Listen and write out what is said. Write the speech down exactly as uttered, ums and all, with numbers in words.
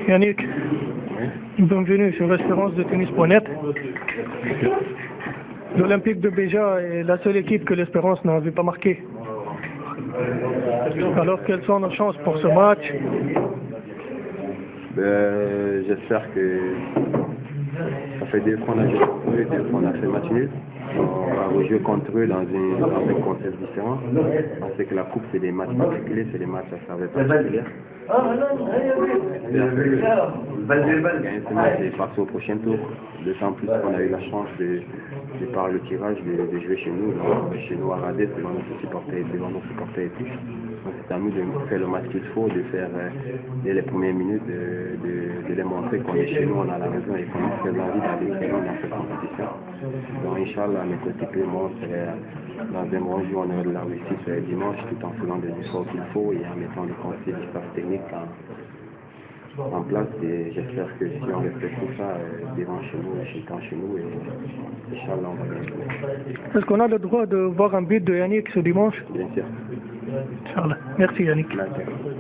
Yannick, bienvenue sur l'Espérance de tennis point net. L'Olympique de Béja est la seule équipe que l'Espérance n'avait pas marquée. Alors quelles sont nos chances pour ce match? Ben, j'espère que ça fait deux fois qu'on a joué contre eux, deux fois on a fait match nul. On va rejouer contre eux dans, une, dans un contexte différent. On sait que la coupe c'est des matchs particuliers, c'est des matchs à saveur particulière. J'espère que gagner ce match et passer au prochain tour. D'autant plus qu'on a eu la chance de, de par le tirage de, de jouer chez nous, donc, chez nous à Radès, devant nos supporters, devant nos supporters et tout. Donc c'est à nous de faire le match qu'il faut, de faire euh, dès les premières minutes, de, de, de les montrer qu'on est chez nous, on a la raison et qu'on a très envie d'aller dans cette compétition. Donc Inch'Allah, mes coéquipiers, moi, dans un bon jour, on aurait de la réussite ce dimanche, tout en faisant des efforts qu'il faut et en mettant les conseils du staff technique en, en place. Et j'espère que si on respecte tout ça, euh, devant chez nous, chez temps chez nous, et Inch'Allah, on va gagner. Est-ce qu'on a le droit de voir un but de Yannick ce dimanche? Bien sûr. Inch'Allah. Merci Yannick. Merci.